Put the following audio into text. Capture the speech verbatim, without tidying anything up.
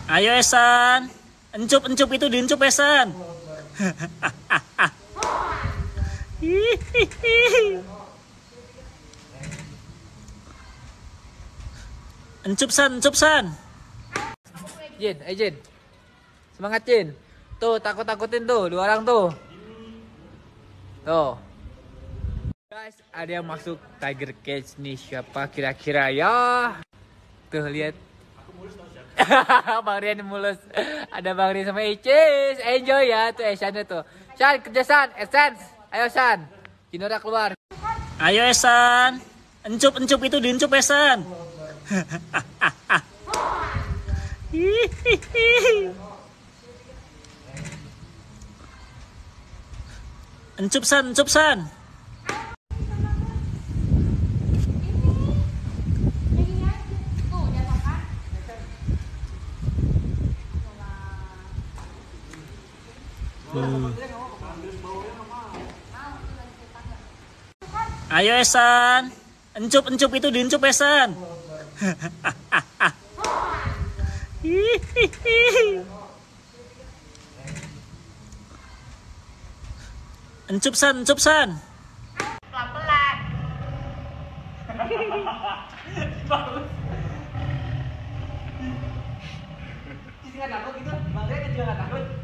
Ayo Esan, encup encup itu diencup Esan. Encup San, encup San. Jin, eh Jin. Semangat Jin. Tuh, takut-takutin tuh, dua orang tuh. Tuh. Guys, ada yang masuk Tiger Cage nih. Siapa kira-kira ya? Tuh, lihat. Bang Rian mulus. Ada Bang Rian sama Icis. Enjoy ya tuh Esannya tuh. San, kerja San. Essence. Ayo San. Jinora keluar. Ayo Esan, encup encup itu diencup Esan. Encup San, encup San. Hmm. Ayo Esan, encup encup itu diencup Esan. Encup San, encup San. Pelan-pelan. Nggak takut gitu, Bang Rian juga nggak takut.